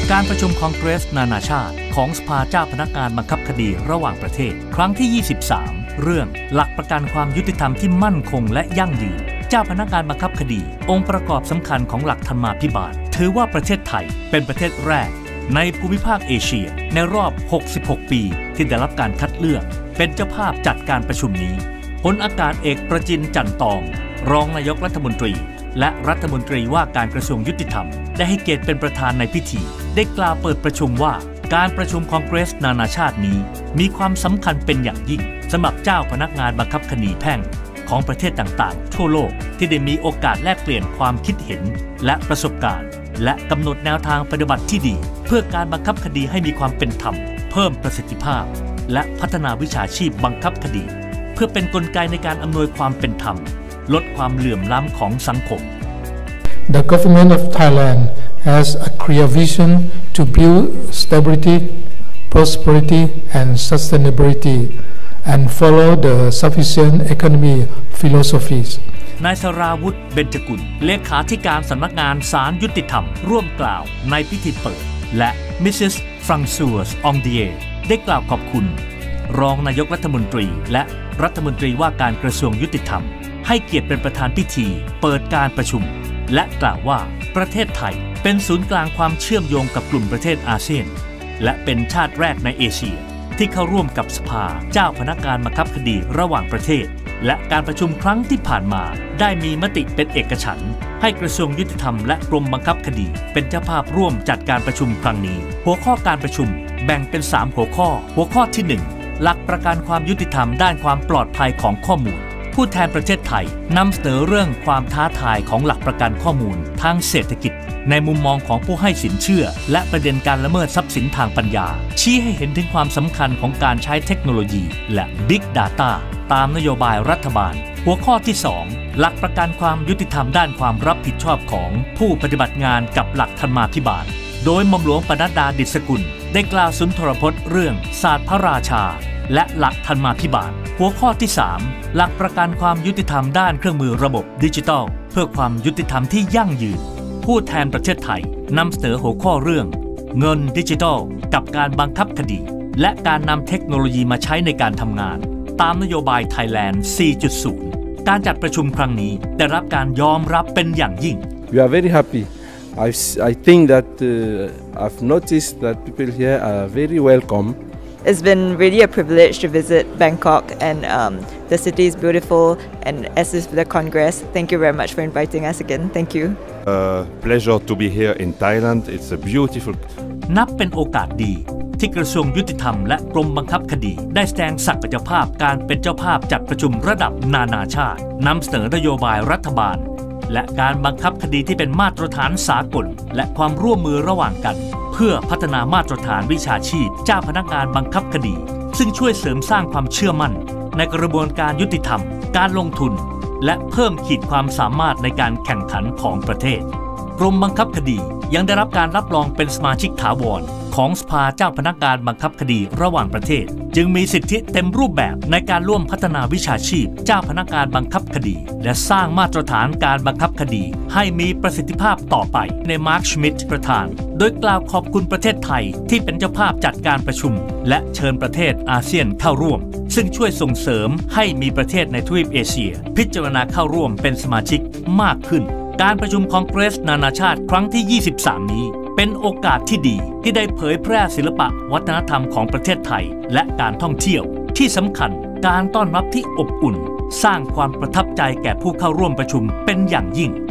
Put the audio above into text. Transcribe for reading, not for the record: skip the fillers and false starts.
การประชุมคองเกรสนานาชาติของสภาเจ้าพนักงานบังคับคดีระหว่างประเทศครั้งที่ 23 เรื่องหลักประกันความยุติธรรมที่มั่นคงและยั่งยืนเจ้าพนักงานบังคับคดีองค์ประกอบสำคัญของหลักธรรมาภิบาลถือว่าประเทศไทยเป็นประเทศแรกในภูมิภาคเอเชียในรอบ 66 ปีที่ได้รับการคัดเลือกเป็นเจ้าภาพจัดการประชุมนี้พลอากาศเอกประจินจันตองรองนายกรัฐมนตรีและรัฐมนตรีว่าการกระทรวงยุติธรรมได้ให้เกียรติเป็นประธานในพิธีได้กล่าวเปิดประชุมว่าการประชุมคองเกรสนานาชาตินี้มีความสำคัญเป็นอย่างยิ่งสำหรับเจ้าพนักงานบังคับคดีแพ่งของประเทศต่างๆทั่วโลกที่ได้มีโอกาสแลกเปลี่ยนความคิดเห็นและประสบการณ์และกำหนดแนวทางปฏิบัติที่ดีเพื่อการบังคับคดีให้มีความเป็นธรรมเพิ่มประสิทธิภาพและพัฒนาวิชาชีพบังคับคดีเพื่อเป็นกลไกในการอำนวยความเป็นธรรมลดความเหลื่อมล้ำของสังคม The government of Thailand has a clear vision to build stability, prosperity, and sustainability, and follow the sufficient economy philosophies. นายสราวุธเบญจกุลเลขาธิการสำนักงานศาลยุติธรรมร่วมกล่าวในพิธีเปิดและมิสซิสฟรังซัวสองเดียได้กล่าวขอบคุณรองนายกรัฐมนตรีและรัฐมนตรีว่าการกระทรวงยุติธรรมให้เกียรติเป็นประธานพิธีเปิดการประชุมและกล่าวว่าประเทศไทยเป็นศูนย์กลางความเชื่อมโยงกับกลุ่มประเทศอาเซียนและเป็นชาติแรกในเอเชียที่เข้าร่วมกับสภาเจ้าพนักงานบังคับคดีระหว่างประเทศและการประชุมครั้งที่ผ่านมาได้มีมติเป็นเอกฉันท์ให้กระทรวงยุติธรรมและกรมบังคับคดีเป็นเจ้าภาพร่วมจัดการประชุมครั้งนี้หัวข้อการประชุมแบ่งเป็น3หัวข้อที่1หลักประกันความยุติธรรมด้านความปลอดภัยของข้อมูลผู้แทนประเทศไทยนำเสนอเรื่องความท้าทายของหลักประกันข้อมูลทางเศรษฐกิจในมุมมองของผู้ให้สินเชื่อและประเด็นการละเมิดทรัพย์สินทางปัญญาชี้ให้เห็นถึงความสำคัญของการใช้เทคโนโลยีและ Big Data ตามนโยบายรัฐบาลหัวข้อที่2หลักประกันความยุติธรรมด้านความรับผิดชอบของผู้ปฏิบัติงานกับหลักธรรมาภิบาลโดยหม่อมหลวงปนัดดาดิษฐกุลได้กล่าวสุนทรพจน์เรื่องศาสตร์พระราชาและหลักธรรมาภิบาลหัวข้อที่3หลักประกันความยุติธรรมด้านเครื่องมือระบบดิจิทัลเพื่อความยุติธรรมที่ยั่งยืนผู้แทนประเทศไทยนำเสนอหัวข้อเรื่องเงินดิจิทัลกับการบังคับคดีและการนำเทคโนโลยีมาใช้ในการทำงานตามนโยบาย Thailand 4.0 การจัดประชุมครั้งนี้ได้รับการยอมรับเป็นอย่างยิ่ง We are very happy. I think that I've noticed that people here are very welcome.It's been really a privilege to visit Bangkok and the city is beautiful and assist the Congress. Thank you very much for inviting us again. Thank you. Pleasure to be here in Thailand. It's a beautiful. นับเป็นโอกาสดีที่กระทรวงยุติธรรมและกรมบังคับคดีได้แสดงศักยภาพการเป็นเจ้าภาพจัดประชุมระดับนานาชาตินำเสนอนโยบายรัฐบาลและการบังคับคดีที่เป็นมาตรฐานสากลและความร่วมมือระหว่างกันเพื่อพัฒนามาตรฐานวิชาชีพเจ้าพนักงานบังคับคดีซึ่งช่วยเสริมสร้างความเชื่อมั่นในกระบวนการยุติธรรมการลงทุนและเพิ่มขีดความสามารถในการแข่งขันของประเทศกรมบังคับคดียังได้รับการรับรองเป็นสมาชิกถาวรของสภาเจ้าพนักงานบังคับคดีระหว่างประเทศจึงมีสิทธิเต็มรูปแบบในการร่วมพัฒนาวิชาชีพเจ้าพนักงานบังคับคดีและสร้างมาตรฐานการบังคับคดีให้มีประสิทธิภาพต่อไปในมาร์ค ชมิดต์ประธานโดยกล่าวขอบคุณประเทศไทยที่เป็นเจ้าภาพจัดการประชุมและเชิญประเทศอาเซียนเข้าร่วมซึ่งช่วยส่งเสริมให้มีประเทศในทวีปเอเชียพิจารณาเข้าร่วมเป็นสมาชิกมากขึ้นการประชุมคองเกรสนานาชาติครั้งที่ 23 นี้เป็นโอกาสที่ดีที่ได้เผยแพร่ศิลปะวัฒนธรรมของประเทศไทยและการท่องเที่ยวที่สำคัญการต้อนรับที่อบอุ่นสร้างความประทับใจแก่ผู้เข้าร่วมประชุมเป็นอย่างยิ่ง